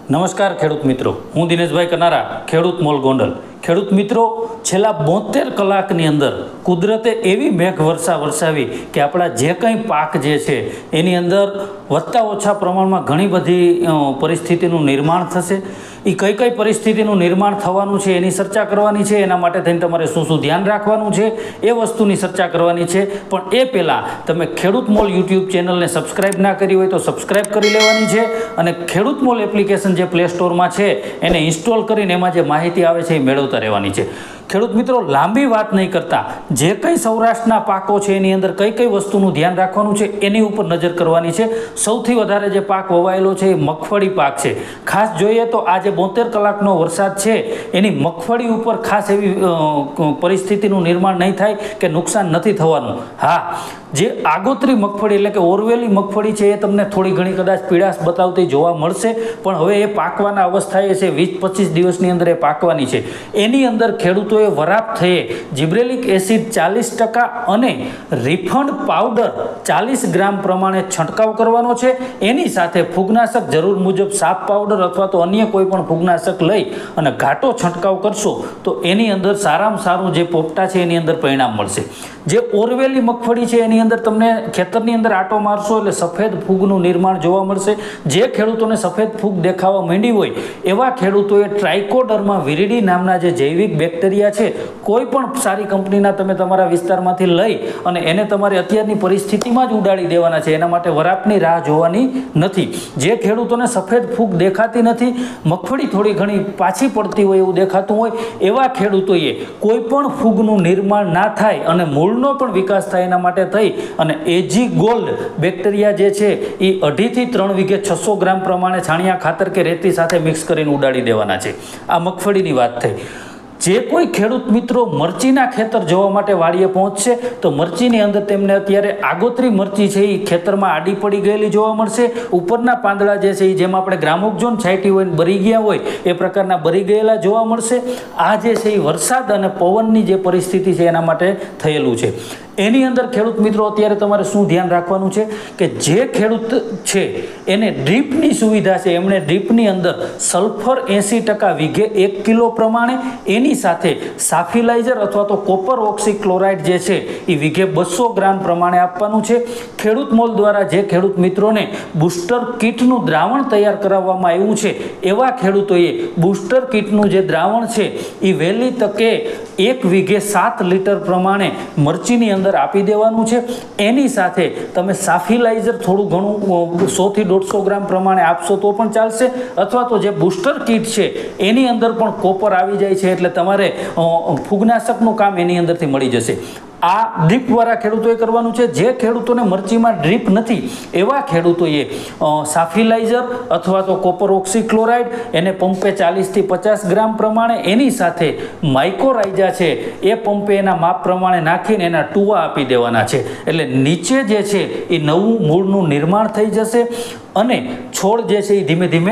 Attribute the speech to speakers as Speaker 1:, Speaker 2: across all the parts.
Speaker 1: નમસ્કાર ખેડૂત મિત્રો, હું દિનેશભાઈ કનારા, ખેડૂત મોલ ગોંડલ। ખેડૂત મિત્રો, છેલ્લા 72 કલાકની અંદર કુદરતે એવી મેઘવર્ષા વરસાવી કે આપણા જે કંઈ પાક જે છે એની અંદર વધતા ઓછા પ્રમાણમાં ઘણી બધી પરિસ્થિતિનું નિર્માણ થશે। એ કઈ કઈ પરિસ્થિતિનું નિર્માણ થવાનું છે એની ચર્ચા કરવાની છે। એના માટે થઈને તમારે શું શું ધ્યાન રાખવાનું છે એ વસ્તુની ચર્ચા કરવાની છે। પણ એ પહેલાં તમે ખેડૂત મોલ યુટ્યુબ ચેનલને સબસ્ક્રાઈબ ના કરી હોય તો સબસ્ક્રાઈબ કરી લેવાની છે અને ખેડૂત મોલ એપ્લિકેશન જે પ્લે સ્ટોરમાં છે એને ઇન્સ્ટોલ કરીને એમાં જે માહિતી આવે છે એ મેળવતા રહેવાની છે। ખેડૂત મિત્રો, લાંબી વાત નહીં કરતા, જે કંઈ સૌરાષ્ટ્રના પાકો છે એની અંદર કઈ કઈ વસ્તુનું ધ્યાન રાખવાનું છે એની ઉપર નજર કરવાની છે। સૌથી વધારે જે પાક વવાયેલો છે એ મગફળી પાક છે। ખાસ જોઈએ તો આ જે 72 કલાકનો વરસાદ છે એની મગફળી ઉપર ખાસ એવી પરિસ્થિતિનું નિર્માણ નહીં થાય કે નુકસાન નથી થવાનું। હા, જે આગોતરી મગફળી એટલે કે ઓરવેલી મગફળી છે એ તમને થોડી ઘણી કદાચ પીળાશ બતાવતી જોવા મળશે, પણ હવે એ પાકવાના અવસ્થાએ છે, 20-25 દિવસની અંદર એ પાકવાની છે। એની અંદર ખેડૂતોએ વરાપ થયે જીબ્રેલિક એસિડ 40% અને રિફંડ પાવડર 40 ગ્રામ પ્રમાણે છંટકાવ કરવાનો છે। એની સાથે ફૂગનાશક જરૂર મુજબ સાપ પાવડર અથવા તો અન્ય કોઈ પણ ફૂગનાશક લઈ અને ઘાટો છંટકાવ કરશો તો એની અંદર સારામાં સારું જે પોપટા છે એની અંદર પરિણામ મળશે। જે ઓરવેલી મગફળી છે એની અંદર તમને ખેતરની અંદર આટો મારશો એટલે સફેદ ફૂગનું નિર્માણ જોવા મળશે। જે ખેડૂતોને સફેદ ફૂગ દેખાવા માંડી હોય એવા ખેડૂતોએ ટ્રાઇકોડર્મા વિરિડી નામના જે જૈવિક બેક્ટેરિયા છે કોઈ પણ સારી કંપનીના તમે તમારા વિસ્તારમાંથી લઈ અને એને તમારે અત્યારની પરિસ્થિતિમાં જ ઉડાડી દેવાના છે। એના માટે વરાપની રાહ જોવાની નથી। જે ખેડૂતોને સફેદ ફૂગ દેખાતી નથી, મગફળી થોડી ઘણી પાછી પડતી હોય એવું દેખાતું હોય એવા ખેડૂતોએ કોઈ પણ ફૂગનું નિર્માણ ના થાય અને મૂળનો પણ વિકાસ થાય એના માટે થઈ અને એજી ગોલ્ડ બેક્ટેરિયા જે છે એ 2.5 થી 3 વીઘે 600 ગ્રામ પ્રમાણે છાણિયા ખાતર કે રેતી સાથે મિક્સ કરીને ઉડાડી દેવાના છે। આ મગફળીની વાત થઈ। જે કોઈ ખેડૂત મિત્રો મરચીના ખેતર જોવા માટે વાડીએ પહોંચશે તો મરચીની અંદર તેમને અત્યારે આગોતરી મરચી છે એ ખેતરમાં આડી પડી ગયેલી જોવા મળશે। ઉપરના પાંદડા જે છે એ જેમ આપણે ગ્રામોક્ઝોન છાંટી હોય બરી ગયા હોય એ પ્રકારના બરી ગયેલા જોવા મળશે। આ જે છે એ વરસાદ અને પવનની જે પરિસ્થિતિ છે એના માટે થયેલું છે। એની અંદર ખેડૂત મિત્રો અત્યારે તમારે શું ધ્યાન રાખવાનું છે કે જે ખેડૂત છે એને ડ્રીપની સુવિધા છે, એમણે ડ્રીપની અંદર સલ્ફર 80% વીઘે 1 કિલો પ્રમાણે, એની સાથે સાફિલાઇઝર અથવા તો કોપર ઓક્સીક્લોરાઇડ જે છે એ વીઘે 200 ગ્રામ પ્રમાણે આપવાનું છે। ખેડૂત મોલ દ્વારા જે ખેડૂત મિત્રોને બુસ્ટર કીટનું દ્રાવણ તૈયાર કરાવવામાં આવ્યું છે એવા ખેડૂતોએ બુસ્ટર કીટનું જે દ્રાવણ છે એ વહેલી તકે 1 વીઘે 7 લીટર પ્રમાણે મરચીની અંદર આપી દેવાનું છે। એની સાથે તમે સાફિલાઇઝર થોડું ઘણું 100 થી 150 ગ્રામ પ્રમાણે આપશો તો પણ ચાલશે, અથવા તો જે બુસ્ટર કીટ છે એની અંદર પણ કોપર આવી જાય છે એટલે તમારે ફૂગનાશકનું કામ એની અંદરથી મળી જશે। આ ડ્રીપવાળા ખેડૂતોએ કરવાનું છે। જે ખેડૂતોને મરચીમાં ડ્રીપ નથી એવા ખેડૂતોએ સાફિલાઇઝર અથવા તો કોપર ઓક્સીક્લોરાઇડ એને પંપે 40 થી 50 ગ્રામ પ્રમાણે, એની સાથે માઇકોરાઇઝા છે એ પંપે એના માપ પ્રમાણે નાખીને એના ટુવા આપી દેવાના છે। એટલે નીચે જે છે એ નવું મૂળનું નિર્માણ થઈ જશે અને છોડ જે છે એ ધીમે ધીમે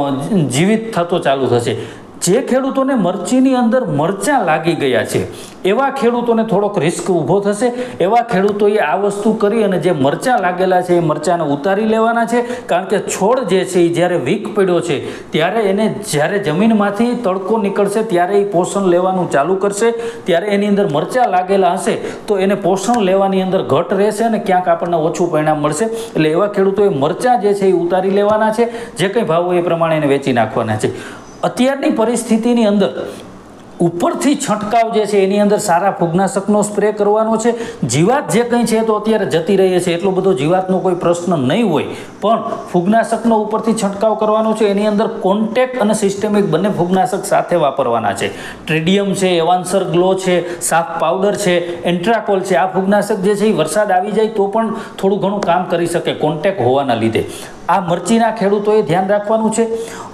Speaker 1: જીવિત થતો ચાલુ થશે। જે ખેડૂતોને મરચીની અંદર મરચાં લાગી ગયા છે એવા ખેડૂતોને થોડોક રિસ્ક ઊભો થશે। એવા ખેડૂતોએ આ વસ્તુ કરી અને જે મરચાં લાગેલા છે એ મરચાંને ઉતારી લેવાના છે, કારણ કે છોડ જે છે એ જ્યારે વીક પડ્યો છે ત્યારે એને જ્યારે જમીનમાંથી તડકો નીકળશે ત્યારે એ પોષણ લેવાનું ચાલુ કરશે, ત્યારે એની અંદર મરચાં લાગેલા હશે તો એને પોષણ લેવાની અંદર ઘટ રહેશે અને ક્યાંક આપણને ઓછું પરિણામ મળશે। એટલે એવા ખેડૂતોએ મરચાં જે છે એ ઉતારી લેવાના છે, જે કંઈ ભાવ હોય એ પ્રમાણે એને વેચી નાખવાના છે। અત્યારની પરિસ્થિતિની અંદર ઉપરથી છંટકાવ જે છે એની અંદર સારા ફૂગનાશકનો સ્પ્રે કરવાનો છે। જીવાત જે કંઈ છે તો અત્યારે જતી રહી છે, એટલો બધો જીવાતનો કોઈ પ્રશ્ન નહીં હોય, પણ ફૂગનાશકનો ઉપરથી છંટકાવ કરવાનો છે। એની અંદર કોન્ટેક્ટ અને સિસ્ટેમિક બંને ફૂગનાશક સાથે વાપરવાના છે। ટ્રેડિયમ છે, એવાન્સર ગ્લો છે, સાફ પાવડર છે, એન્ટ્રાકોલ છે, આ ફૂગનાશક જે છે એ વરસાદ આવી જાય તો પણ થોડું ઘણું કામ કરી શકે કોન્ટેક્ટ હોવાના લીધે। આ મરચીના ખેડૂતોએ ધ્યાન રાખવાનું છે।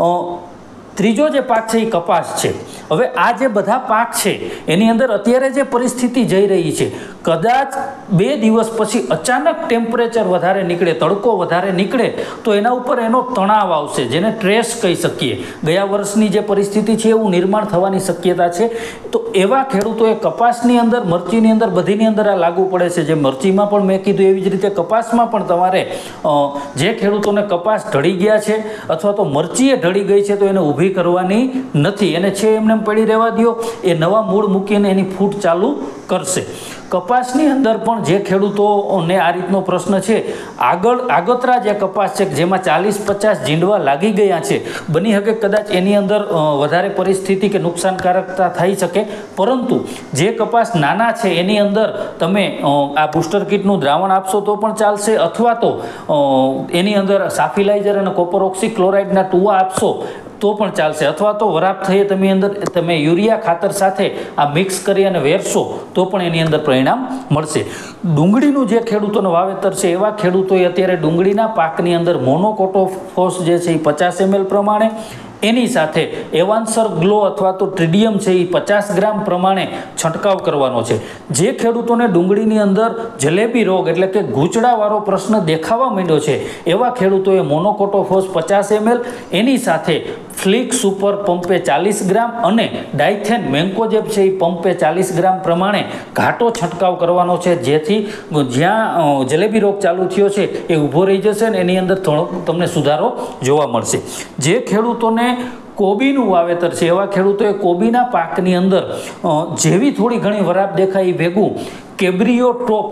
Speaker 1: ત્રીજો જે પાક છે એ કપાસ છે। હવે આ જે બધા પાક છે એની અંદર અત્યારે જે પરિસ્થિતિ જઈ રહી છે, કદાચ 2 દિવસ પછી અચાનક ટેમ્પરેચર વધારે નીકળે, તડકો વધારે નીકળે તો એના ઉપર એનો તણાવ આવશે, જેને ટ્રેસ કહી શકીએ। ગયા વર્ષની જે પરિસ્થિતિ છે એવું નિર્માણ થવાની શક્યતા છે। તો એવા ખેડૂતોએ કપાસની અંદર, મરચીની અંદર, બધીની અંદર આ લાગુ પડે છે. જે મરચીમાં પણ મેં કીધું એવી જ રીતે કપાસમાં પણ તમારે જે ખેડૂતોને કપાસ ઢળી ગયા છે અથવા તો મરચીએ ઢળી ગઈ છે તો એને ઊભી કરવાની નથી, એને છે એમને પડી રહેવા દો. એ નવા મૂળ મૂકીને એની ફૂટ ચાલુ કરશે. કપાસની અંદર પણ જે ખેડૂતોને આ રીતનો પ્રશ્ન છે, આગતરા જે કપાસ છે જેમાં 40-50 જીંડવા લાગી ગયા છે, બની શકે કદાચ એની અંદર વધારે પરિસ્થિતિ કે નુકસાનકારકતા થઈ શકે, પરંતુ જે કપાસ નાના છે એની અંદર તમે આ બૂસ્ટર કીટનું દ્રાવણ આપશો તો પણ ચાલશે, અથવા તો એની અંદર સાફિલાઇઝર અને કોપર ઓક્સીક્લોરાઇડના ટુવા આપશો તો પણ ચાલશે, અથવા તો વરાપ થઈએ તમે યુરિયા ખાતર સાથે આ મિક્સ કરી અને વેરશો તો પણ એની અંદર પરિણામ મળશે. ડુંગળીનું જે ખેડૂતોનું વાવેતર છે એવા ખેડૂતોએ અત્યારે ડુંગળીના પાકની અંદર મોનોકોટોફોસ જે છે એ 50 ml પ્રમાણે, એની સાથે એવાન્સર ગ્લો અથવા તો ટ્રિડિયમ છે એ 50 ગ્રામ પ્રમાણે છંટકાવ કરવાનો છે. જે ખેડૂતોને ડુંગળીની અંદર જલેબી રોગ એટલે કે ગૂંચડાવાળો પ્રશ્ન દેખાવા માંડ્યો છે એવા ખેડૂતોએ મોનોકોટોફોસ 50 ml, એની સાથે ફ્લિક સુપર પંપે 40 ગ્રામ અને ડાયથેન મેન્કોજેબ છે એ પંપે 40 ગ્રામ પ્રમાણે ઘાટો છંટકાવ કરવાનો છે, જેથી જ્યાં જલેબી રોગ ચાલુ થયો છે એ ઊભો રહી જશે અને એની અંદર થોડો તમને સુધારો જોવા મળશે. જે ખેડૂતોને કોબીનું વાવેતર છે એવા ખેડૂતોએ કોબીના પાકની અંદર જેવી થોડી ઘણી વરાપ દેખાય એ ભેગું કેબ્રિયો ટોપ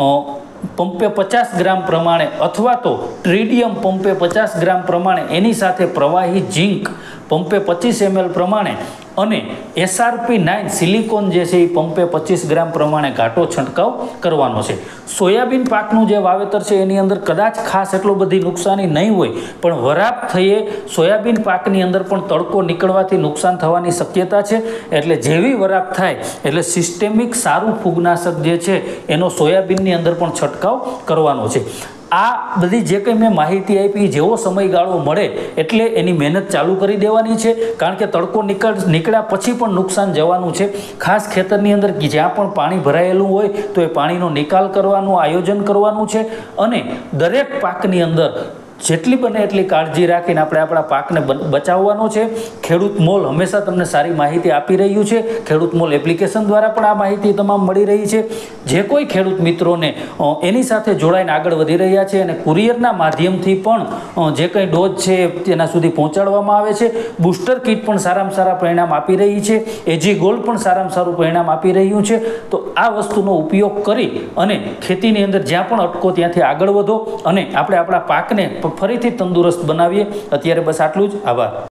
Speaker 1: પંપે 50 ગ્રામ પ્રમાણે અથવા તો ટ્રિડિયમ પંપે 50 ગ્રામ પ્રમાણે, એની સાથે પ્રવાહી ઝીંક પંપે 25 ml પ્રમાણે અને SRP9 સિલિકોન જે છે એ પંપે 25 ગ્રામ પ્રમાણે ઘાટો છંટકાવ કરવાનો છે. સોયાબીન પાકનું જે વાવેતર છે એની અંદર કદાચ ખાસ એટલો બધી નુકસાની નહીં હોય, પણ વરાપ થઈએ સોયાબીન પાકની અંદર પણ તડકો નીકળવાથી નુકસાન થવાની શક્યતા છે. એટલે જેવી વરાપ થાય એટલે સિસ્ટેમિક સારું ફૂગનાશક જે છે એનો સોયાબીનની અંદર પણ છંટકાવ કરવાનો છે. આ બધી જે કંઈ મેં માહિતી આપી, જેવો સમયગાળો મળે એટલે એની મહેનત ચાલુ કરી દેવાની છે, કારણ કે તડકો નીકળ્યા પછી પણ નુકસાન જવાનું છે. ખાસ ખેતરની અંદર જ્યાં પણ પાણી ભરાયેલું હોય તો એ પાણીનો નિકાલ કરવાનું આયોજન કરવાનું છે અને દરેક પાકની અંદર જેટલી બને એટલી કાળજી રાખીને આપણે આપણા પાકને બચાવવાનો છે. ખેડૂત મોલ હંમેશા તમને સારી માહિતી આપી રહ્યું છે. ખેડૂત મોલ એપ્લિકેશન દ્વારા પણ આ માહિતી તમામ મળી રહી છે. જે કોઈ ખેડૂત મિત્રોને એની સાથે જોડાઈને આગળ વધી રહ્યા છે અને કુરિયરના માધ્યમથી પણ જે કંઈ ડોઝ છે તેના સુધી પહોંચાડવામાં આવે છે. બૂસ્ટર કીટ પણ સારામાં સારા પરિણામ આપી રહી છે. એજી ગોલ્ડ પણ સારામાં સારું પરિણામ આપી રહ્યું છે. તો આ વસ્તુનો ઉપયોગ કરી અને ખેતીની અંદર જ્યાં પણ અટકો ત્યાંથી આગળ વધો અને આપણે આપણા પાકને ફરીથી તંદુરસ્ત બનાવીએ. અત્યારે બસ આટલું જ. આભાર.